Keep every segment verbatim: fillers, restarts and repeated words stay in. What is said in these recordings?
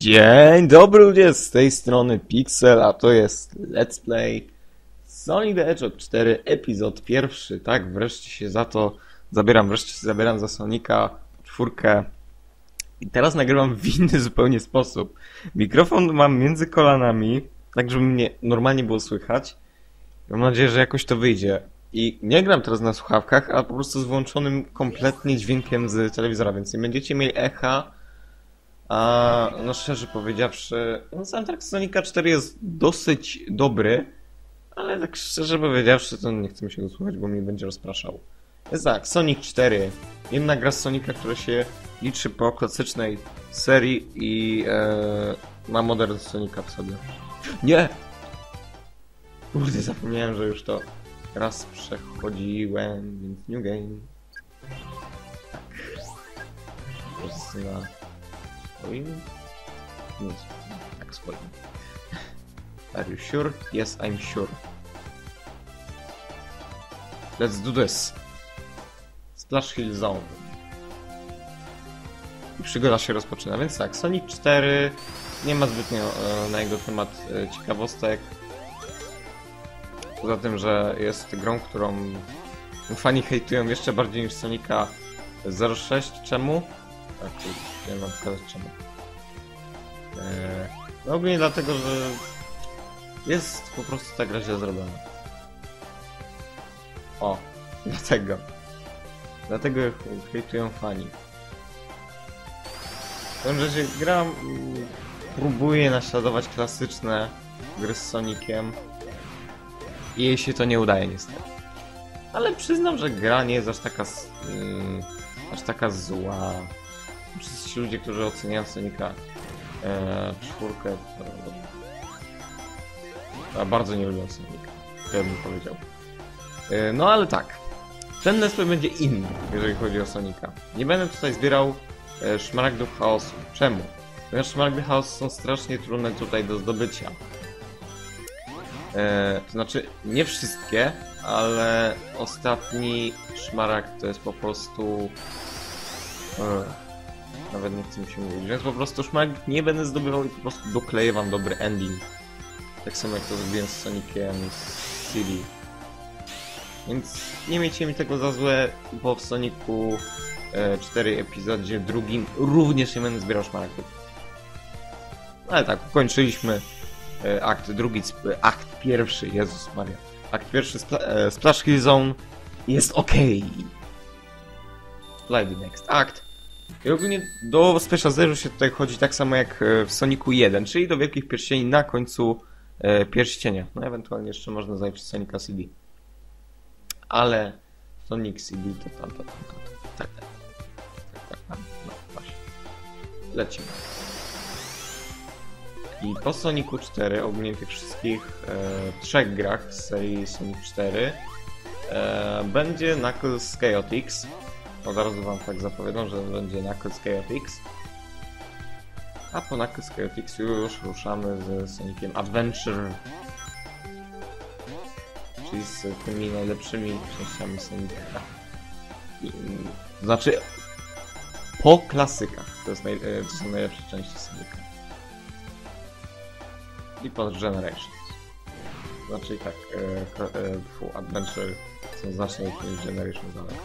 Dzień dobry ludzie, z tej strony Pixel, a to jest Let's Play Sonic the Hedgehog cztery, epizod pierwszy. Tak, wreszcie się za to zabieram, wreszcie się zabieram za Sonika czwórkę. I teraz nagrywam w inny zupełnie sposób. Mikrofon mam między kolanami, tak żeby mnie normalnie było słychać. Mam nadzieję, że jakoś to wyjdzie. I nie gram teraz na słuchawkach, a po prostu z włączonym kompletnie dźwiękiem z telewizora, więc nie będziecie mieli echa. A no szczerze powiedziawszy, no soundtrack Sonika cztery jest dosyć dobry, ale tak szczerze powiedziawszy, to nie chcę mi się go słuchać, bo mnie będzie rozpraszał. Jest tak, Sonic cztery. Jedna gra z Sonika, która się liczy po klasycznej serii i e, ma model Sonika w sobie. Nie! Kurde, zapomniałem, że już to raz przechodziłem, więc new game. Tak. Po prostu na swoim? Nie, tak swoim. Are you sure? Yes, I'm sure. Let's do this. Splash Hill Zone. I przygoda się rozpoczyna, więc tak, Sonic cztery nie ma zbytnio e, na jego temat e, ciekawostek. Poza tym, że jest grą, którą fani hejtują jeszcze bardziej niż Sonika zero sześć. Czemu? Tak, nie mam pokazać czemu. Eee, no ogólnie dlatego, że jest po prostu ta gra źle zrobiona. O, dlatego. Dlatego hejtują fani. W tym, że się gra mm, próbuje naśladować klasyczne gry z Soniciem i jej się to nie udaje niestety. Ale przyznam, że gra nie jest aż taka yy, aż taka zła. Wszyscy ci ludzie, którzy oceniają Sonika e, czwórkę, to, a bardzo nie lubią Sonika, to ja bym powiedział. E, no ale tak, ten let's play będzie inny, jeżeli chodzi o Sonika. Nie będę tutaj zbierał e, szmaragdów chaosu. Czemu? Ponieważ szmaragdy chaosu są strasznie trudne tutaj do zdobycia. E, to znaczy, nie wszystkie, ale ostatni szmaragd to jest po prostu... E, Nawet nie chcę mi się mówić, więc po prostu szmaragd nie będę zdobywał i po prostu dokleję wam dobry ending. Tak samo jak to zrobiłem z Soniciem City. Więc nie miejcie mi tego za złe, bo w Sonicu e, cztery epizodzie drugim również nie będę zbierał szmaragdów. Ale tak, ukończyliśmy e, akt drugi, akt pierwszy, Jezus Maria. Akt pierwszy, spla e, Splash Hill Zone jest ok. Play the next act. I ogólnie do Special Zero się tutaj chodzi tak samo jak w Sonicu jeden, czyli do Wielkich Pierścieni na końcu e, pierścienia. No ewentualnie jeszcze można zająć Sonica C D. Ale Sonic C D to tam, to tam, to tam, tak, tak, tak, tak, no właśnie. Lecimy. I po Sonicu cztery, ogólnie w tych wszystkich e, trzech grach z serii Sonic cztery e, będzie Knuckles Chaotix. Od razu wam tak zapowiadam, że będzie Knuckles Chaotix. A po Knuckles Chaotix już ruszamy z Soniciem Adventure. Czyli z tymi najlepszymi częściami Sonica. I, znaczy po klasykach. To, jest naj, to są najlepsze części Sonica. I po Generations. Znaczy tak, e, e, full Adventure są znacznie lepiej niż Generations, ale...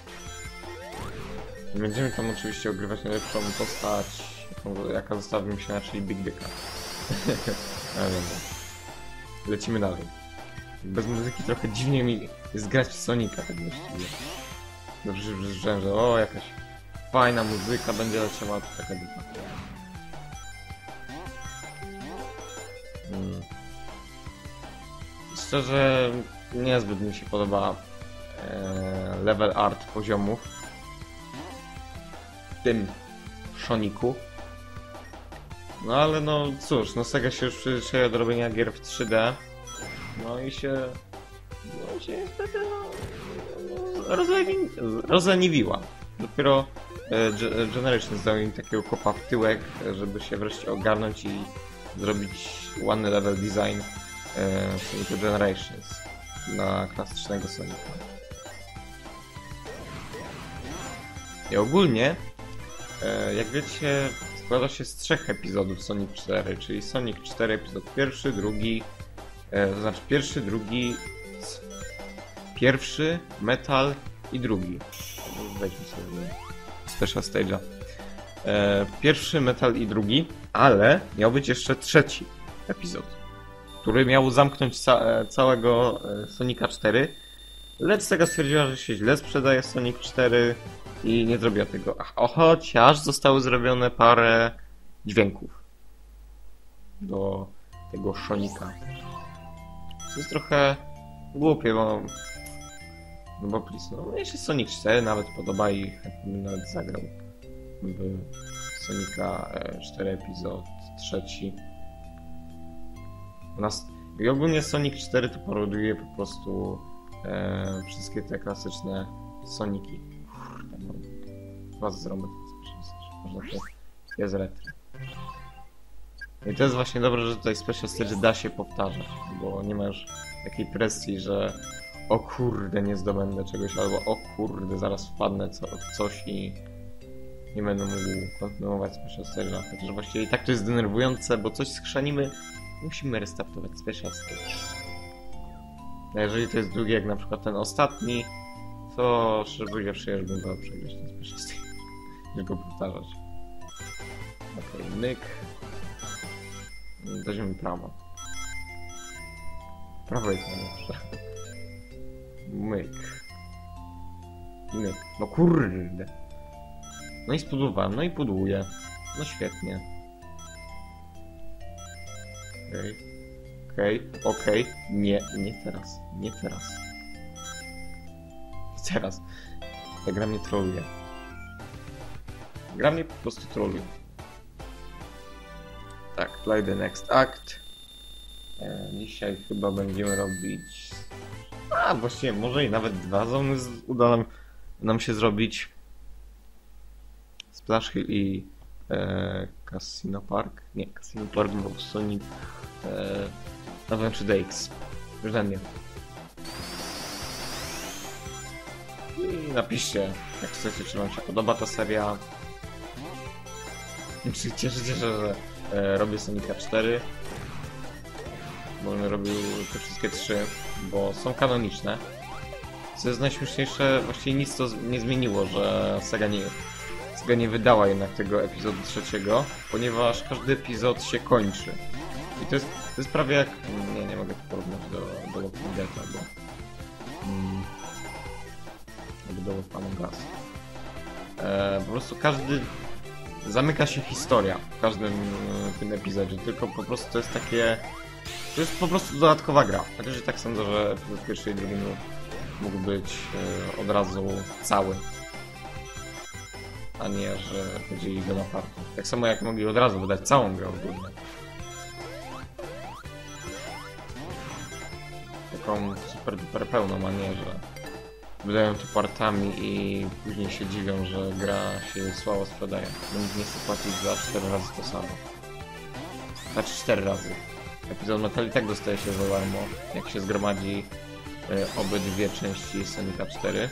Będziemy tam oczywiście ogrywać najlepszą postać, jaką, jaka została wymyślona, czyli Big Dicka. Ja wiem. Lecimy dalej. Bez muzyki trochę dziwnie mi jest grać w Sonika, tak właściwie. Dobrze, że, że o, jakaś fajna muzyka będzie leciała, to taka dupa. Hmm. Szczerze, niezbyt mi się podoba e, level art poziomów w tym Sonicu. No ale no cóż, no Sega się już przyzwyczaiła do robienia gier w trzy D. No i się... No się niestety no... no rozleni... rozleniwiła. Dopiero e, Generations dał im takiego kopa w tyłek, żeby się wreszcie ogarnąć i zrobić ładny level design e, Sonic Generations dla klasycznego Sonica. I ogólnie, jak wiecie, składa się z trzech epizodów Sonic cztery, czyli Sonic cztery epizod pierwszy, drugi, e, to znaczy pierwszy, drugi, pierwszy, Metal i drugi. Weźmy sobie Special Stage'a. E, pierwszy, Metal i drugi, ale miał być jeszcze trzeci epizod, który miał zamknąć ca całego e, Sonika cztery, lecz Sega stwierdziła, że się źle sprzedaje Sonic cztery i nie zrobiła tego. Ach, o, chociaż zostały zrobione parę dźwięków do tego Sonika. To jest trochę głupie, bo no bo please, no mnie się Sonic cztery nawet podoba i chętnie bym nawet zagrał w Sonika cztery epizod trzeci. Nas... I ogólnie Sonic cztery to parodiuje po prostu e, wszystkie te klasyczne Soniki. Kurde, no. Chyba zrobię to. Można to jest retro. I to jest właśnie dobre, że tutaj Special Stage da się powtarzać, bo nie ma już takiej presji, że o kurde, nie zdobędę czegoś, albo o kurde, zaraz wpadnę co, coś i nie będę mógł kontynuować Special Stage'a. Chociaż właściwie i tak to jest denerwujące, bo coś skrzanimy, musimy restartować Special Stage. A jeżeli to jest drugi, jak na przykład ten ostatni, to szczerze powiedziawszy, ja już bym wolał przegrać ten Special Stage, niż go powtarzać. Okej, okay, myk. Weźmiemy prawo. Prawo jest najlepsze. Myk. Myk. No kurde. No i spudłowałem, no i pudłuję. No świetnie. Okej. Okay. Okej, okay. okej. Okay. Nie, nie teraz. Nie teraz. Nie teraz. Ta gra mnie troluje. Gra mnie po prostu troluje. Tak, play the next act. E, dzisiaj chyba będziemy robić... A, właściwie może i nawet dwa zony uda nam, nam się zrobić. Splash Hill i e, Casino Park. Nie, Casino Park był Sonic e, Adventure D X. Już ten nie. I napiszcie, jak chcecie, czy wam się podoba ta seria. Czy cieszycie się, że e, robię Sonika cztery. Bo będę robił te wszystkie trzy, bo są kanoniczne. Co jest najśmieszniejsze, właściwie nic to nie zmieniło, że Sega nie, Sega nie wydała jednak tego epizodu trzeciego, ponieważ każdy epizod się kończy. I to jest, to jest prawie jak... Nie, nie mogę to porównać do, do Walking Dead'a, bo... Mm, albo do Among Us. E, po prostu każdy... Zamyka się historia w każdym e, tym epizodzie, tylko po prostu to jest takie... To jest po prostu dodatkowa gra. Chociaż i tak sądzę, że w pierwszej i drugiej mógł być e, od razu cały. A nie, że podzielili go na party. Tak samo jak mogli od razu wydać całą grę ogólnie. Taką super duper pełną, a nie, że wydają to partami i później się dziwią, że gra się słabo sprzedaje. Bo nikt nie chce płacić za cztery razy to samo. Znaczy cztery razy. Epizod Metal i tak dostaje się za darmo, jak się zgromadzi y, obydwie części Sonika cztery.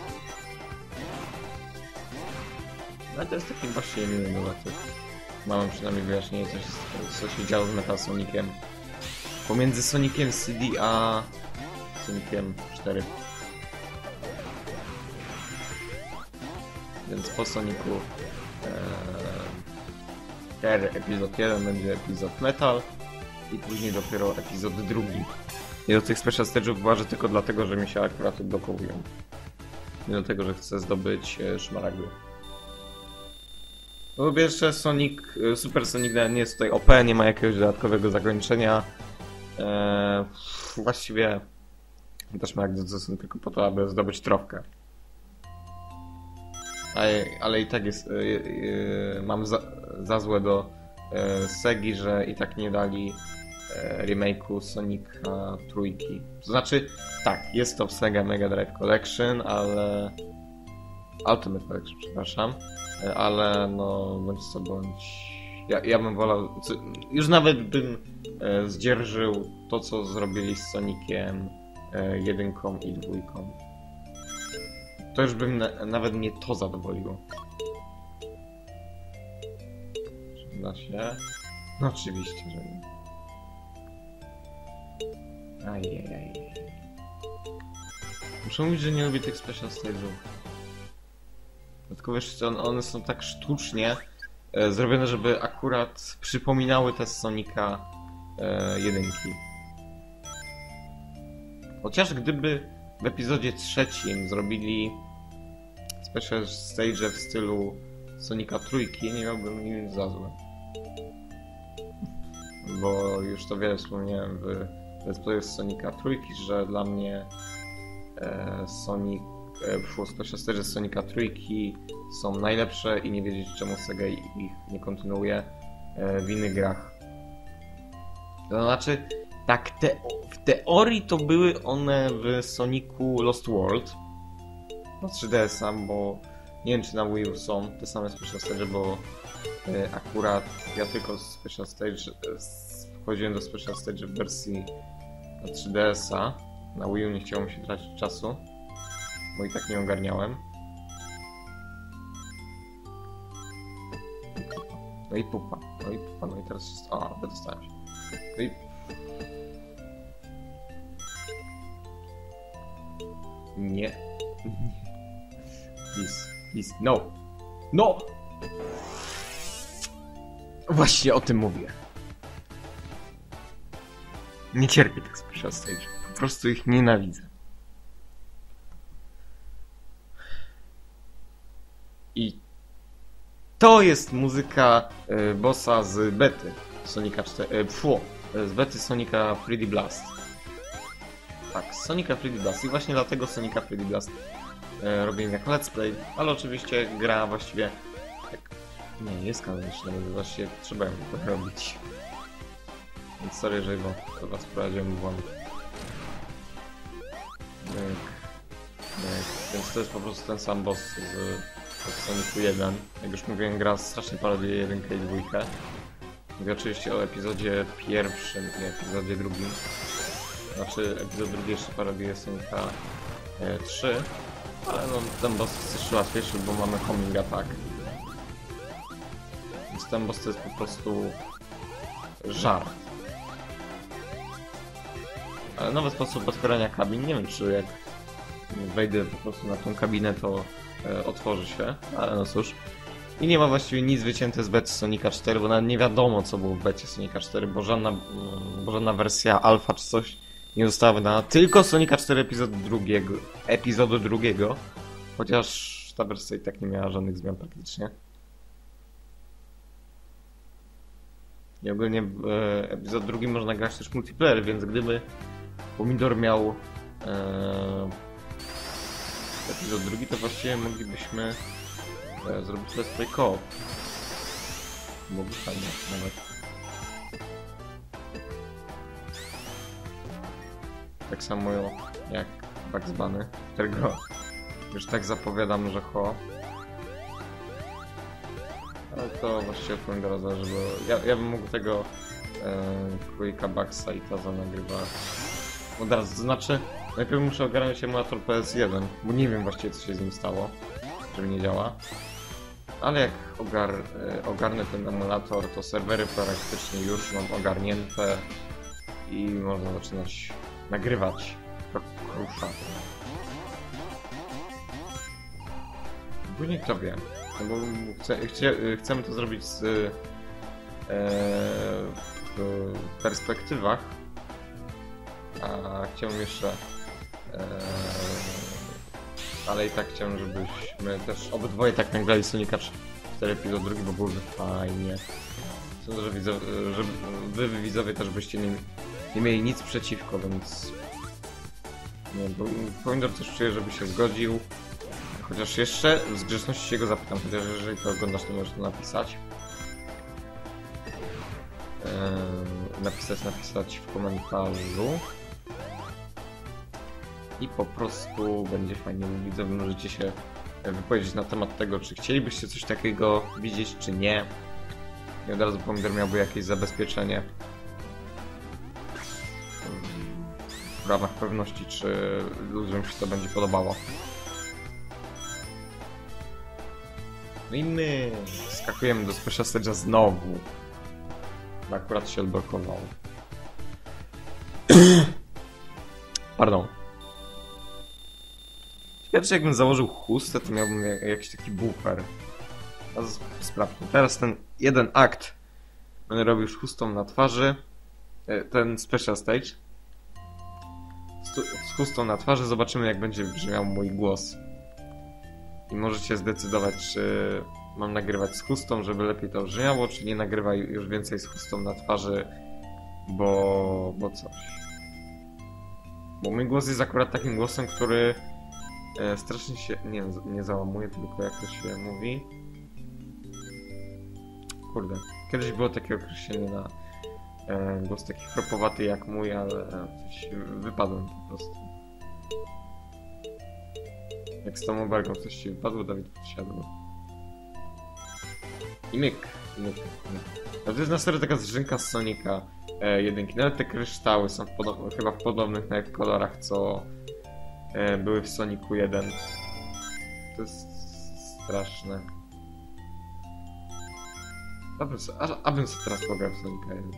No to jest taki właśnie miły dodatek. Mamy przynajmniej wyjaśnienie, co się, co się działo z Metal Soniciem. Pomiędzy Soniciem C D a Soniciem cztery. Więc po Sonicu cztery e, epizod jeden będzie epizod Metal. I później dopiero epizod drugi. I do tych Special Stage'ów uważę tylko dlatego, że mi się akurat odblokowują. Nie do tego, że chcę zdobyć e, szmaragdy. Po pierwsze Sonic, Super Sonic nie jest tutaj O P, nie ma jakiegoś dodatkowego zakończenia. Eee, właściwie te szmaragdy to są tylko po to, aby zdobyć trofkę. Ale, ale i tak jest, e, e, mam za, za złe do e, Segi, że i tak nie dali remake'u Sonika trójki. To znaczy, tak, jest to w Sega Mega Drive Collection, ale... Ultimate Collection, przepraszam. Ale no, bądź co bądź... Ja, ja bym wolał... Co, już nawet bym e, zdzierżył to, co zrobili z Soniciem e, jedynką i dwójką. To już bym na, nawet mnie to zadowoliło. da się? No oczywiście, że nie. Ajajaj. Muszę mówić, że nie lubię tych special stage'ów. Tylko wiesz co, one są tak sztucznie e, zrobione, żeby akurat przypominały te z Sonika e, jedynki. Chociaż gdyby w epizodzie trzecim zrobili special stage w stylu Sonika trójki, nie miałbym nic za złe. Bo już to wiele wspomniałem w Let's Playu z Sonika trójki, że dla mnie e, Sonic, e, special stage z Sonika trójki są najlepsze i nie wiedzieć, czemu Sega ich nie kontynuuje e, w innych grach. To znaczy, tak te, w teorii to były one w Sonicu Lost World na trzy D S a, bo nie wiem, czy na Wii U są te same special stage, bo e, akurat ja tylko special stage e, wchodziłem do special stage w wersji na trzy D S a. Na Wii U nie chciało mi się tracić czasu, bo i tak nie ogarniałem. No i pupa, no i pupa, no i teraz jest... A, wydostałem się. No i... Nie. Please, please, no! No! Właśnie o tym mówię. Nie cierpię tych special stage. Po prostu ich nienawidzę. I to jest muzyka y, bossa z bety Sonika cztery, y, pfu, z bety Sonika trzy D Blast. Tak, z Sonika trzy D Blast i właśnie dlatego Sonika trzy D Blast y, robię jako let's play, ale oczywiście gra właściwie tak, nie, jest kanoniczna, bo właściwie trzeba ją robić. Więc sorry, jeżeli to was wprowadziłem w błąd. Więc to jest po prostu ten sam boss z od Sonicu jeden. Jak już mówiłem, gra strasznie parodiuje jedynkę i dwójkę. Mówię oczywiście o epizodzie pierwszym i epizodzie drugim. Znaczy, epizod drugi jeszcze parodiuje Sonika e, trzy. Ale no, ten boss jest jeszcze łatwiejszy, bo mamy homing attack. Więc ten boss to jest po prostu żart. Ale nowy sposób otwierania kabin, nie wiem, czy jak wejdę po prostu na tą kabinę, to e, otworzy się, ale no cóż. I nie ma właściwie nic wycięte z bety Sonika cztery, bo nawet nie wiadomo, co było w becie Sonika cztery, bo żadna, bo żadna wersja alfa czy coś nie została wydana, tylko Sonika cztery epizodu drugiego, epizodu drugiego, chociaż ta wersja i tak nie miała żadnych zmian praktycznie. I ogólnie w e, epizod drugi można grać też multiplayer, więc gdyby Pomidor miał e, epizod drugi, to właściwie moglibyśmy e, zrobić let's play co-op. Byłoby fajnie nawet. Tak samo jak Bugs Bunny, którego już tak zapowiadam, że ho. Ale to właściwie od Pomidora zależy, bo ja, ja bym mógł tego e, Quake'a, Bugsa i Taza nagrywać od razu. To znaczy, najpierw muszę ogarnąć emulator P S jeden, bo nie wiem właściwie, co się z nim stało, żeby nie działa. Ale jak ogar, e, ogarnę ten emulator, to serwery praktycznie już mam ogarnięte i można zaczynać nagrywać krusza. Później kto wie, no bo chcę, chcie, chcemy to zrobić z, e, w perspektywach, a chciałbym jeszcze, e, ale i tak chciałem, żebyśmy też obydwoje tak nagrali Sonika cztery epizod drugi, bo byłoby fajnie. Sądzę, że, widzowie, że wy widzowie też byście nie, nie mieli nic przeciwko, więc nie, bo Pomidor też czuję, żeby się zgodził. Chociaż jeszcze z grzeczności się go zapytam, chociaż jeżeli to oglądasz, to możesz to napisać. Eee, napisać, napisać w komentarzu. I po prostu będzie fajnie, bo widzowie możecie się wypowiedzieć na temat tego, czy chcielibyście coś takiego widzieć, czy nie. I od razu Pomidor miałby jakieś zabezpieczenie w ramach pewności, czy ludziom się to będzie podobało. No i my skakujemy do Special Stage'a znowu. Bo akurat się odblokował. Pardon. Ciekawe, czy jakbym założył chustę, to miałbym jak, jakiś taki buffer. Teraz sprawdźmy. Teraz ten jeden akt będę robił już chustą na twarzy. Ten Special Stage. Z chustą na twarzy zobaczymy, jak będzie brzmiał mój głos. I możecie zdecydować, czy mam nagrywać z chustą, żeby lepiej to brzmiało, czy nie nagrywaj już więcej z chustą na twarzy, bo... bo coś. Bo mój głos jest akurat takim głosem, który e, strasznie się... Nie, nie załamuje, tylko jak to się mówi. Kurde. Kiedyś było takie określenie na e, głos taki chropowaty jak mój, ale coś wypadłem po prostu. Jak z tą obelgą coś ci wypadło, Dawid podsiadł. I myk, myk, myk. No to jest na serio taka zrzynka z Sonika e, jedynki. Nawet te kryształy są w podob chyba w podobnych nawet kolorach, co e, były w Sonicu jeden. To jest straszne. Abym sobie, a, abym sobie teraz pograł w Sonika jeden.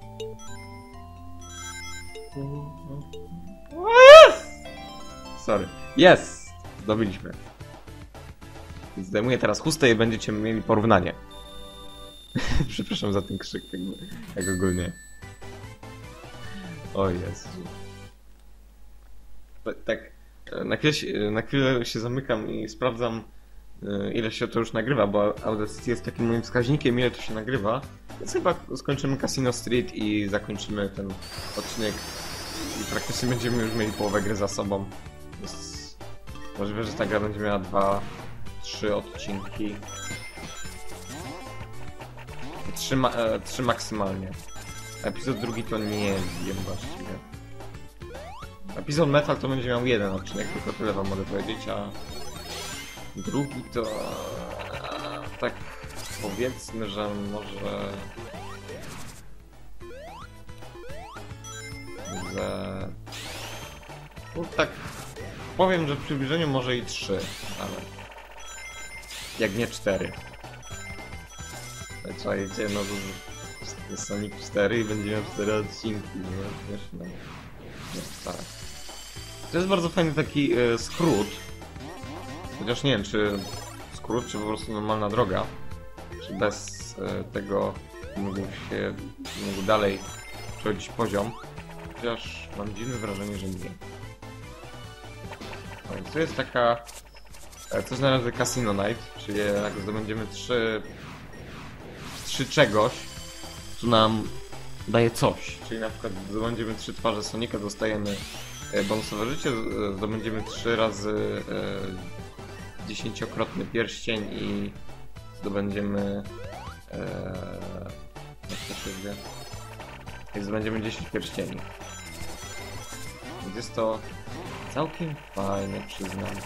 Sorry. Jest! Zdobyliśmy. Zdejmuję teraz chustę i będziecie mieli porównanie. Przepraszam za ten krzyk, tak, jak ogólnie. O Jezu. Tak, na chwilę, się, na chwilę się zamykam i sprawdzam, ile się to już nagrywa, bo Audacity jest takim moim wskaźnikiem, ile to się nagrywa. Więc chyba skończymy Casino Street i zakończymy ten odcinek. I praktycznie będziemy już mieli połowę gry za sobą. Więc możliwe, że ta gra będzie miała dwa, trzy odcinki. Trzy, ma e, trzy maksymalnie. Epizod drugi to nie wiem właściwie. Epizod Metal to będzie miał jeden odcinek, tylko tyle wam mogę powiedzieć, a drugi to... E, tak powiedzmy, że może... Że... No tak... Powiem, że w przybliżeniu może i trzy, ale... Jak nie cztery. Czajcie, no to jest Sonic cztery i będzie miał cztery odcinki, nie? Wiesz, no... No tak. To jest bardzo fajny taki e, skrót. Chociaż nie wiem, czy skrót, czy po prostu normalna droga. Czy bez e, tego mógł się mógł dalej przechodzić poziom. Chociaż mam dziwne wrażenie, że nie. No i to jest taka... E, coś na razie Casino Night, czyli jak zdobędziemy trzy... trzy czegoś, co nam daje coś. Czyli na przykład zdobędziemy trzy twarze Sonika, dostajemy bonusowe życie, zdobędziemy trzy razy e, dziesięciokrotny pierścień i zdobędziemy e, jak to się wie? I zdobędziemy dziesięć pierścieni. Więc jest to całkiem fajne, przyznam.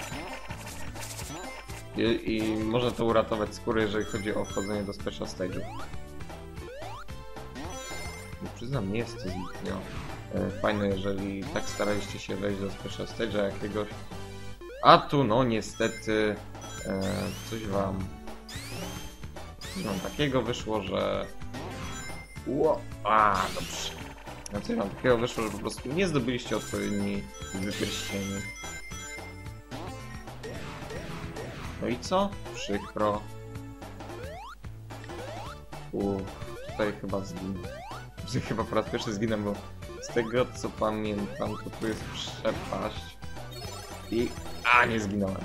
I, i można to uratować skórę, jeżeli chodzi o wchodzenie do Special Stage'u. Przyznam, nie jest to zbytnio fajne, jeżeli tak staraliście się wejść do Special Stage'a jakiegoś. A tu no niestety e, coś wam coś wam takiego wyszło, że Ło... A, dobrze. No coś wam takiego wyszło, że po prostu nie zdobyliście odpowiedniej wypierścieni. No i co? Przykro. Uff, tutaj chyba zginę. Chyba po raz pierwszy zginę, bo z tego co pamiętam, to tu jest przepaść. I... A, nie zginąłem.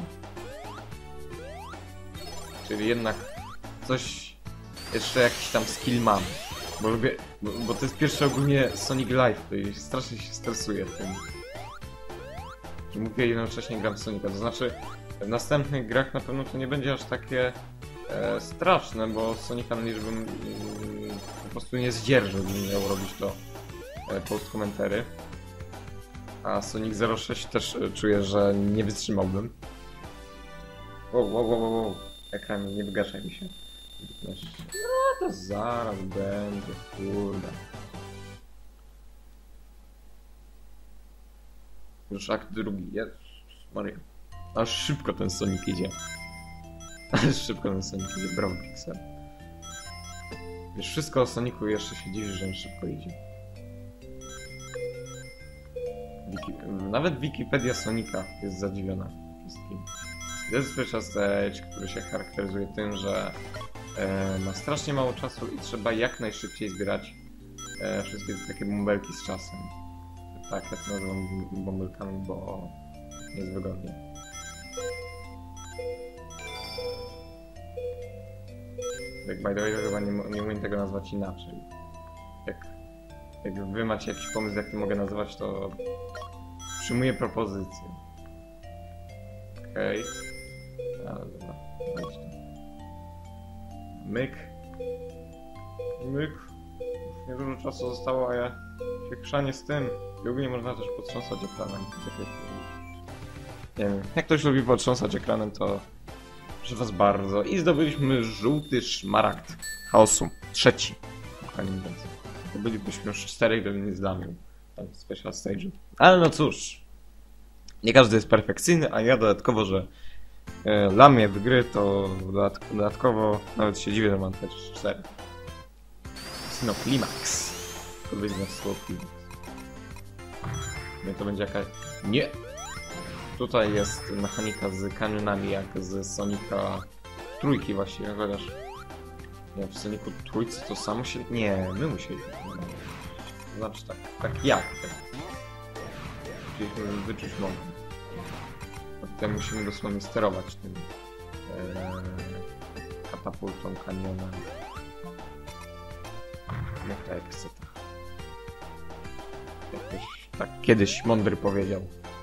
Czyli jednak coś... Jeszcze jakiś tam skill mam. Bo lubię... Bo, bo to jest pierwszy ogólnie Sonic Live, to i strasznie się stresuję tym. Że mówię jednocześnie gram w Sonica, to znaczy w następnych grach na pewno to nie będzie aż takie e, straszne, bo Sonika już bym mm, po prostu nie zdzierżył, bym miał robić to e, post komentary. A Sonic zero sześć też e, czuję, że nie wytrzymałbym. Wow, wow, wow, wow, ekran nie wygaszaj mi się. piętnaście. No to zaraz będzie, kurde. Już akt drugi, Jezus Maria. Aż szybko ten Sonic idzie. Ale szybko ten Sonic idzie, brawo Pixel. Wiesz, wszystko o Sonicu jeszcze się dziwi, że on szybko idzie. Wiki... Nawet Wikipedia Sonika jest zadziwiona wszystkim. To jest Special Stage, który się charakteryzuje tym, że e, ma strasznie mało czasu i trzeba jak najszybciej zbierać e, wszystkie takie bąbelki z czasem. Tak, ja to nazywam bąbelkami, bo jest wygodnie. Jak by the way, chyba nie, nie umiem tego nazwać inaczej. Jak, jak wy macie jakiś pomysł, jak to mogę nazywać, to przyjmuję propozycję. Okej. Okay. Ale dobra, wejdź tam. Myk. Myk. Już niedużo czasu zostało, a ja się chrzanię z tym. I ogólnie można też potrząsać ekranem. Nie wiem, jak ktoś lubi potrząsać ekranem, to proszę was bardzo. I zdobyliśmy żółty szmaragd chaosu. Trzeci. Kochani mówiąc. To bylibyśmy już cztery, gdybym nie zlamił tam w Special Stage'u. Ale no cóż. Nie każdy jest perfekcyjny, a ja dodatkowo, że e, lamię w gry, to dodatk dodatkowo nawet się dziwię, że mam też cztery. No Climax. To będzie na słowo Climax. Nie, to będzie jakaś... Nie! Tutaj jest mechanika z kanionami, jak z Sonika trójki właściwie, chociaż... Nie, w Sonicu trójce to samo się... Nie, my musieliśmy... Znaczy tak, tak jak? Chcieliśmy wyczuć mogę. A tutaj musimy dosłownie sterować tym... Ee, katapultą, kanionem. Jak to ekscyta. Jakoś tak kiedyś mądry powiedział.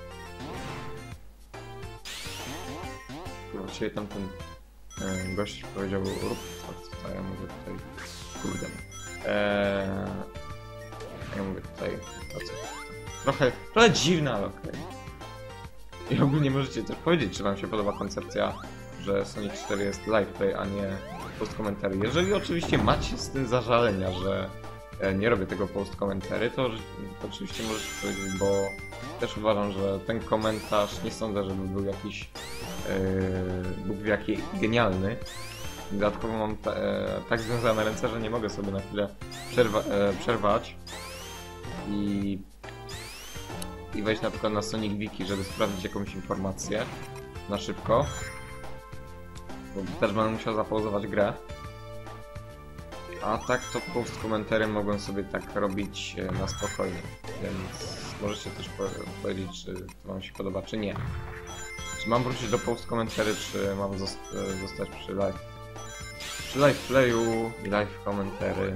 Właściwie tamten e, gość powiedział, rób to, co ja mówię tutaj, kurde. Eee, ja mówię tutaj, to co, trochę, trochę dziwne, ale okej. Okay. I ogólnie możecie też powiedzieć, czy wam się podoba koncepcja, że Sonic cztery jest live play, a nie post commentary. Jeżeli oczywiście macie z tym zażalenia, że e, nie robię tego post commentary, to, to oczywiście możecie powiedzieć, bo też uważam, że ten komentarz nie sądzę, żeby był jakiś yy, Bóg wie jaki genialny. Dodatkowo mam ta, e, tak związane ręce, że nie mogę sobie na chwilę przerwa, e, przerwać i, i wejść na przykład na Sonic Wiki, żeby sprawdzić jakąś informację na szybko. Bo też będę musiał zapauzować grę. A tak to post komentarem mogłem sobie tak robić na spokojnie, więc możecie też po powiedzieć, czy to wam się podoba, czy nie. Czy mam wrócić do post komentarzy, czy mam zost zostać przy live? Przy live playu i live komentary.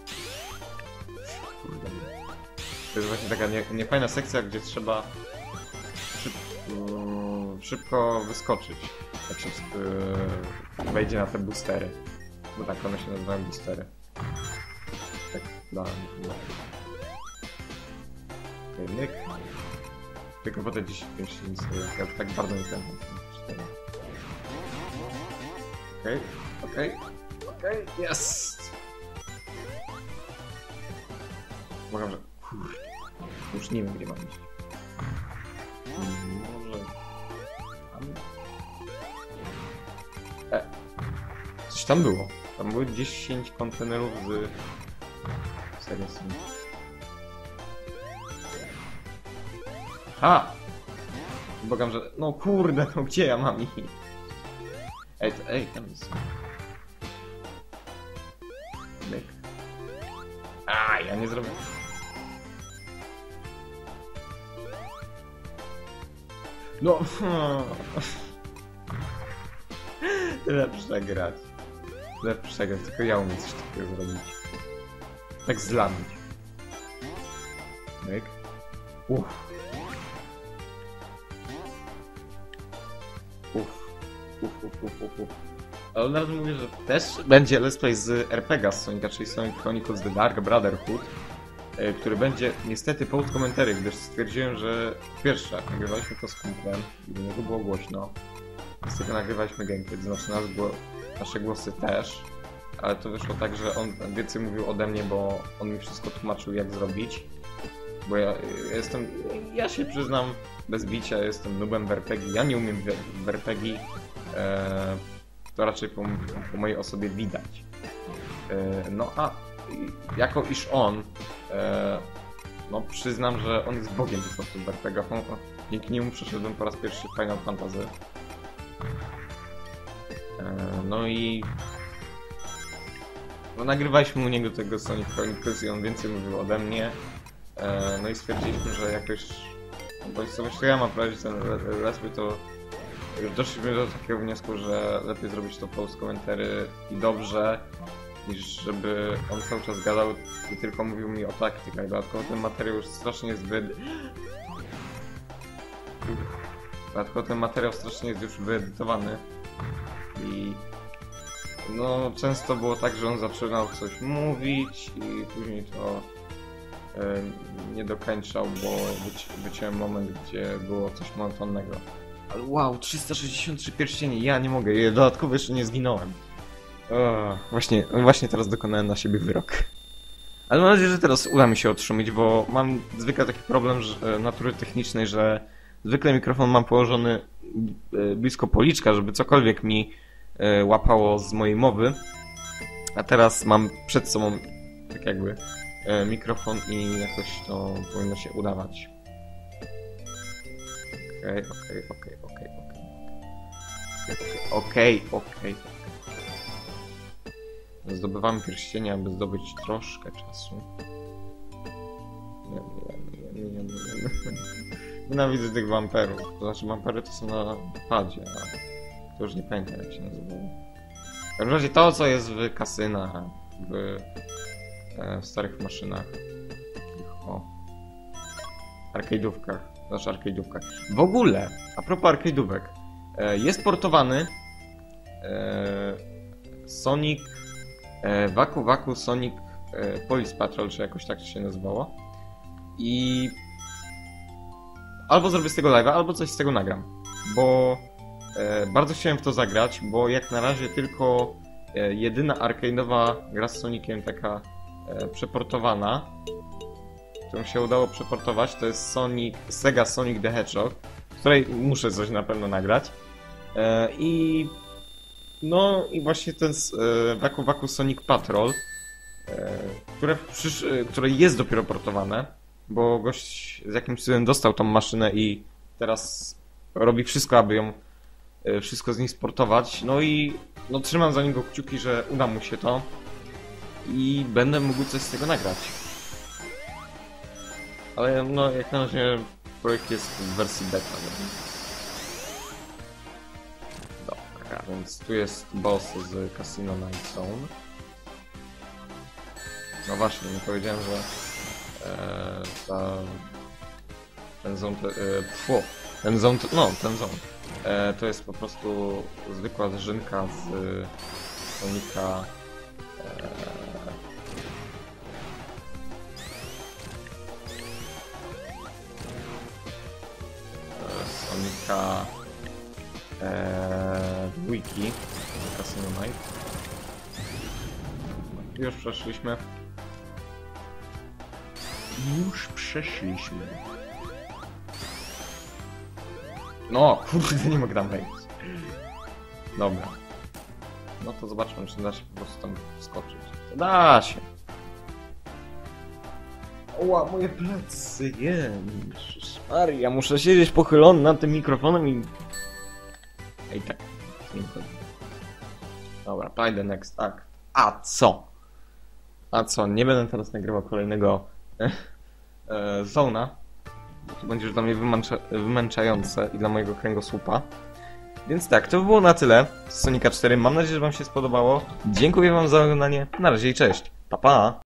Kurde. To jest właśnie taka nie, niefajna sekcja, gdzie trzeba szyb szybko wyskoczyć. Jak się yy, wejdzie na te boostery. Bo tak one się nazywają boostery. Tak, dla mnie. Okej, myk. Tylko po te dziesięć pięć nic nie jest. Ja tak bardzo nie pamiętam. Okej, okej, okej, jest! Uważam, że... Kurde. Już nie wiem, gdzie mam iść. Może... Tam? E. Coś tam było. Tam były dziesięć kontenerów z... Serio są. Ha! Bogam, że... No kurde, no gdzie ja mam ich? Ej, to, ej, tam jest... Myk. A, ja nie zrobię... No... Tyle przegrać. Tyle przegrać, tylko ja umiem coś takiego zrobić. Tak zlamić. Myk. Uff. Uff. Uff, uff, uff, uff, uff. Ale od razu mówię, że też będzie let's play z er pe gie z Sonika, czyli Sonic Chronicles The Dark Brotherhood, który będzie niestety post commentary, gdyż stwierdziłem, że pierwsze, nagrywaliśmy to z kumplem i do niego było głośno. Niestety nagrywaliśmy gameplay, to znaczy nas było, nasze głosy też, ale to wyszło tak, że on więcej mówił ode mnie, bo on mi wszystko tłumaczył, jak zrobić. Bo ja, ja jestem, ja się przyznam bez bicia, jestem noobem w er pe gie, ja nie umiem w er pe gie. Eee, to raczej po, po mojej osobie widać. E, no a jako iż on, e, no przyznam, że on jest bogiem po prostu w er pe gie. Dzięki niemu przeszedłem po raz pierwszy Final Fantasy. E, no i no, nagrywaliśmy u niego tego Sonic Chronicles i on więcej mówił ode mnie. E, no i stwierdziliśmy, że jakoś bądź co myślę, ja mam prowadzić ten let's play, to już doszliśmy do takiego wniosku, że lepiej zrobić to post komentary i dobrze, niż żeby on cały czas gadał i tylko mówił mi o taktykach. Dodatkowo ten materiał już strasznie jest wy... Dodatkowo ten materiał strasznie jest już wyedytowany i no często było tak, że on zaczynał coś mówić i później to e, nie dokończał, bo wyci wyciąłem moment, gdzie było coś monotonnego. Ale wow, trzysta sześćdziesiąt trzy pierścienie, ja nie mogę, ja dodatkowo jeszcze nie zginąłem. O, właśnie, właśnie teraz dokonałem na siebie wyrok. Ale mam nadzieję, że teraz uda mi się odszumić, bo mam zwykle taki problem że, natury technicznej, że zwykle mikrofon mam położony blisko policzka, żeby cokolwiek mi e, łapało z mojej mowy. A teraz mam przed sobą tak jakby e, mikrofon i jakoś to powinno się udawać. Okej, okej, okej, okej, okej. Okej, okej. Zdobywamy pierścienie, aby zdobyć troszkę czasu. Nie, nie, nie, nie, nie, nie. Nienawidzę tych wamperów. To znaczy wampery to są na padzie, a to już nie pamiętam jak się nazywało. W każdym razie to, co jest w kasynach, w, e, w starych maszynach, takich o arcade'ówkach, znaczy arcade'ówkach. W ogóle, a propos arcade'ówek, e, jest portowany e, Sonic e, Waku Waku Sonic e, Police Patrol, czy jakoś tak to się nazywało. I albo zrobię z tego live'a, albo coś z tego nagram. Bo e, bardzo chciałem w to zagrać, bo jak na razie tylko e, jedyna arcade'owa gra z Soniciem taka e, przeportowana, którą się udało przeportować, to jest Sonic, Sega Sonic the Hedgehog, w której muszę coś na pewno nagrać. E, I no i właśnie ten e, Waku Waku Sonic Patrol, e, które, przysz, e, które jest dopiero portowane, bo gość z jakimś cudem dostał tą maszynę i teraz robi wszystko, aby ją e, wszystko z niej sportować. No i no, trzymam za niego kciuki, że uda mu się to i będę mógł coś z tego nagrać. Ale no jak na razie projekt jest w wersji beta. Dobra, więc tu jest boss z Casino Night Zone. No właśnie, nie powiedziałem, że e, ta, ten zone, te, e, pfu, ten zone, no ten zone, e, to jest po prostu zwykła zżynka z Sonika. E, Sonika e, wiki Casino Night. Już przeszliśmy. Już przeszliśmy. No, kurde, nie mogę tam wejść. Dobra. No to zobaczmy, czy da się po prostu tam wskoczyć. To da się. Oła, moje plecy, Jezus Maria, muszę siedzieć pochylony nad tym mikrofonem i... Ej, tak, nie chodzi. Dobra, play the next act. A co? A co, nie będę teraz nagrywał kolejnego e, zona. To będzie już dla mnie wymęcza wymęczające i dla mojego kręgosłupa. Więc tak, to by było na tyle z Sonika cztery. Mam nadzieję, że wam się spodobało. Dziękuję wam za oglądanie. Na razie i cześć. Pa, pa!